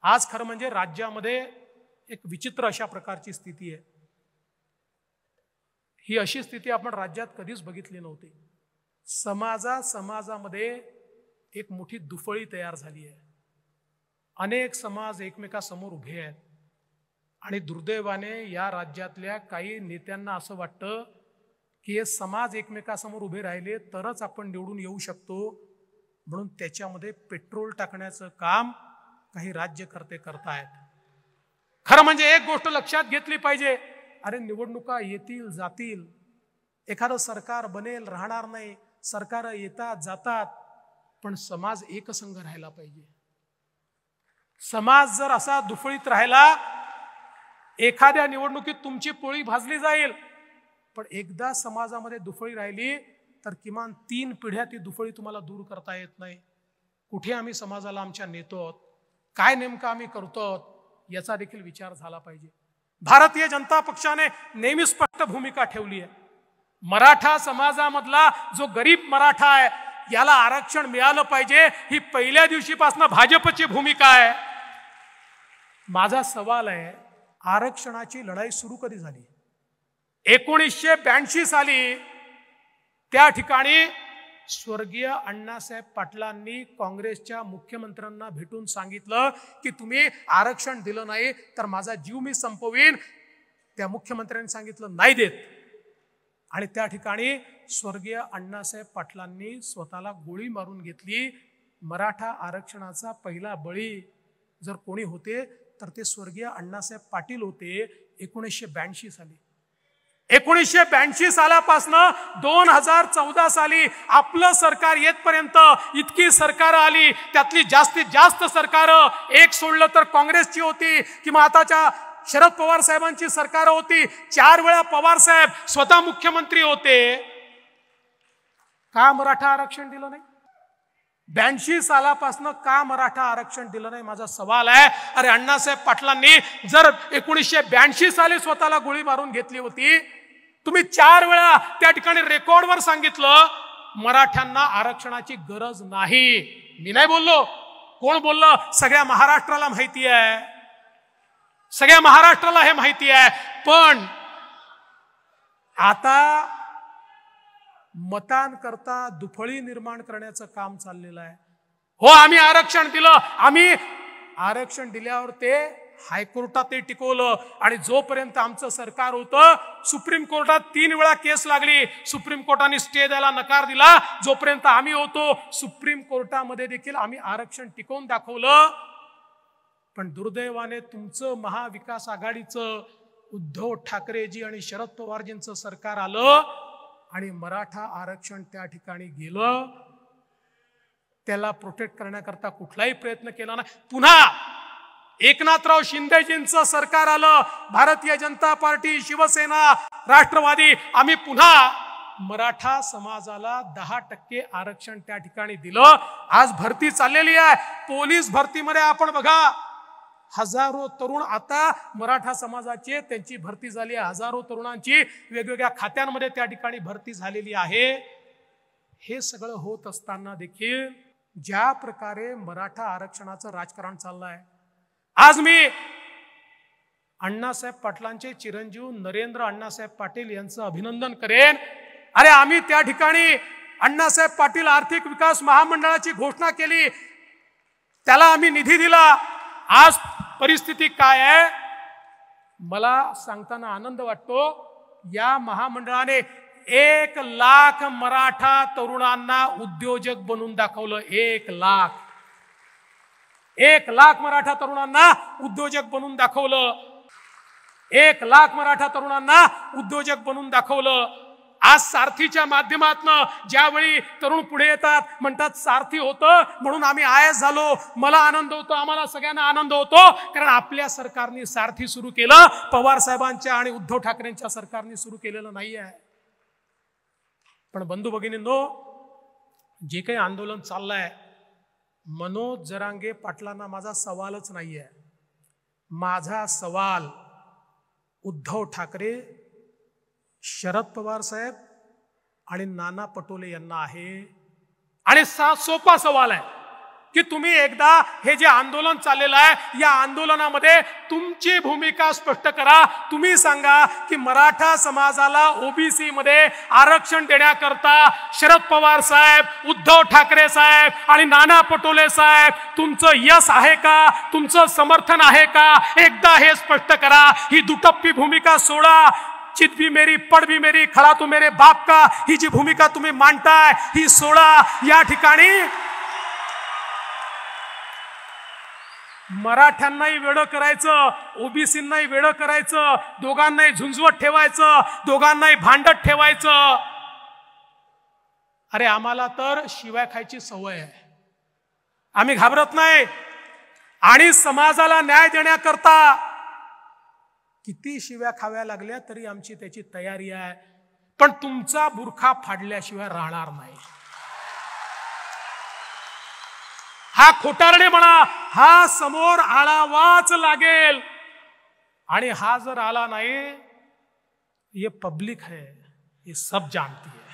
आज खरं म्हणजे राज्यामध्ये एक विचित्र अशा प्रकारची स्थिती आहे। ही अशी स्थिती आपण राज्यात कधीच बघितली नव्हती। समाजामध्ये एक मोठी दुफळी तयार झाली आहे। अनेक समाज एकमेकांसमोर उभे आहेत आणि दुर्दैवाने या राज्यातल्या काही नेत्यांना असं वाटतं की हे समाज एकमेकांसमोर उभे राहिले तरच आपण निवडून येऊ शकतो, म्हणून त्याच्यामध्ये पेट्रोल टाकण्याचं काम काही राज्यकर्ते करतायत। खरं म्हणजे एक गोष्ट लक्षात घेतली पाहिजे, अरे निवडणुका येतील जातील, एखादं सरकार बनेल राहणार नाही, सरकार येतात जातात, पण समाज एकसंघ राहायला पाहिजे। समाज जर असा दुफळीत राहिला, एखाद्या निवडणुकीत तुमची पोळी भाजली जाईल, पण एकदा समाजामध्ये दुफळी राहिली तर किमान 3 पिढ्या ती दुफळी तुम्हाला दूर करता येत नाही। कुठे आम्ही समाजाला आमच्या नेतो, काय नेमकं आम्ही करतो, याचा देखील विचार झाला पाहिजे। भारतीय जनता पक्षाने नेहमी स्पष्ट भूमिका ठेवली आहे। मराठा समाजामधला जो गरीब मराठा आहे याला आरक्षण मिळालं पाहिजे, ही पहिल्या दिवशीपासून भाजपची भूमिका आहे। माझा सवाल आहे, आरक्षणाची लढाई सुरू कधी झाली? 1982 साली त्या ठिकाणी स्वर्गीय अण्णासाहेब पाटलांनी काँग्रेसच्या मुख्यमंत्र्यांना भेटून सांगितलं की तुम्ही आरक्षण दिलं नाही तर माझा जीव मी संपवीन। त्या मुख्यमंत्र्यांनी सांगितलं नाही देत, आणि त्या ठिकाणी स्वर्गीय अण्णासाहेब पाटलांनी स्वतःला गोळी मारून घेतली। मराठा आरक्षणाचा पहिला बळी जर कोणी होते तर ते स्वर्गीय अण्णासाहेब पाटील होते 1982 साली। 1982 सालापासून 2014 साली आपलं सरकार येतपर्यंत इतकी सरकार आली, त्यातली जास्तीत जास्त सरकार एक सोडलं तर काँग्रेसची होती किंवा आताच्या शरद पवार साहेबांची सरकार होती। 4 वेळा पवार साहेब स्वतः मुख्यमंत्री होते। का मराठा आरक्षण दिलं नाही? 82 सालापासून का मराठा आरक्षण दिलं नाही, माझा सवाल आहे। अरे अण्णासाहेब पाटलांनी जर 1982 साली स्वतःला गोळी मारून घेतली होती, तुम्ही 4 वेळा त्या ठिकाणी रेकॉर्डवर सांगितलं मराठ्यांना आरक्षणाची गरज नाही। मी नाही बोललो, कोण बोललं? सगळ्या महाराष्ट्राला माहिती आहे, सगळ्या महाराष्ट्राला हे माहिती आहे। पण आता मतांकरता दुफळी निर्माण करण्याचं काम चाललेलं आहे। हो आम्ही आरक्षण दिलं, आम्ही आरक्षण दिल्यावर ते हायकोर्टात ते टिकवलं, आणि जोपर्यंत आमचं सरकार होतं सुप्रीम कोर्टात 3 वेळा केस लागली, सुप्रीम कोर्टाने स्टे द्यायला नकार दिला। जोपर्यंत आम्ही होतो सुप्रीम कोर्टामध्ये देखील आम्ही आरक्षण टिकवून दाखवलं। पण दुर्दैवाने तुमचं महाविकास आघाडीचं उद्धव ठाकरेजी आणि शरद पवारजींचं सरकार आलं आणि मराठा आरक्षण त्या ठिकाणी गेलं। त्याला प्रोटेक्ट करण्याकरता कुठलाही प्रयत्न केला नाही। पुन्हा एकनाथराव शिंदेजींचं सरकार आलं, भारतीय जनता पार्टी, शिवसेना, राष्ट्रवादी, आम्ही पुन्हा मराठा समाजाला 10% आरक्षण त्या ठिकाणी दिलं। आज भरती चाललेली आहे, पोलीस भरतीमध्ये आपण बघा हजारो तरुण आता मराठा समाजाचे त्यांची भरती झाली आहे। हजारो तरुणांची वेगवेगळ्या खात्यांमध्ये त्या ठिकाणी भरती झालेली आहे। हे सगळं होत असताना देखील ज्या प्रकारे मराठा आरक्षणाचं राजकारण चाललंय, आज मी अण्णासाहेब पाटलांचे चिरंजीव नरेंद्र अण्णासाहेब पाटील यांचं अभिनंदन करेन। अरे आम्ही त्या ठिकाणी अण्णासाहेब पाटील आर्थिक विकास महामंडळाची घोषणा केली, त्याला आम्ही निधी दिला। आज परिस्थिती काय आहे मला सांगताना आनंद वाटतो, या महामंडळाने 1 लाख मराठा तरुणांना उद्योजक बनवून दाखवलं। 1 लाख मराठा तरुणांना उद्योजक बनवून दाखवलं। 1 लाख मराठा तरुणांना उद्योजक बनवून दाखवलं। आज सारथीच्या माध्यमातून ज्यावेळी तरुण पुढे येतात, म्हणतात सारथी होतं म्हणून आम्ही आयएस झालो, मला आनंद होतो, आम्हाला सगळ्यांना आनंद होतो, कारण आपल्या सरकारने सारथी सुरू केलं, पवार साहेबांच्या आणि उद्धव ठाकरेंच्या सरकारने सुरू केलेलं नाही आहे। पण बंधू भगिनींनो, जे काही आंदोलन चाललंय, मनोज जरांगे पाटलांना माझा सवालच नाहीये। माझा सवाल उद्धव ठाकरे, शरद पवार साहेब आणि नाना पटोले यांना आहे। आणि सोपा सवाल आहे, की तुम्ही एकदा हे जे आंदोलन चाललेलं आहे या आंदोलनामध्ये तुमची भूमिका स्पष्ट करा. तुम्ही सांगा की मराठा समाजाला ओबीसी मध्ये आरक्षण देण्याकरता शरद पवार साहेब, उद्धव ठाकरे साहेब आणि नाना पटोले साहेब तुमचं यश आहे का, तुमचं समर्थन आहे का, एकदा हे स्पष्ट करा. ही दुटप्पी भूमिका सोडा. चित भी मेरी पड भी मेरी खडा तू मेरे बाप का, ही जी भूमिका तुम्ही मांडताय ही सोडा. या ठिकाणी मराठ्यांनाही वेडं करायचं, ओबीसींनाही वेडं करायचं, दोघांनाही झुंजवत ठेवायचं, दोघांनाही भांडत ठेवायचं. अरे आम्हाला तर शिव्या खायची सवय आहे, आम्ही घाबरत नाही. आणि समाजाला न्याय देण्याकरता किती शिव्या खाव्या लागल्या तरी आमची त्याची तयारी आहे. पण तुमचा बुरखा फाडल्याशिवाय राहणार नाही. हा खोटारडे म्हणा, हा समोर आळावाच लागेल. आणि हा जर आला नाही, ये पब्लिक है, ये सब जानती है.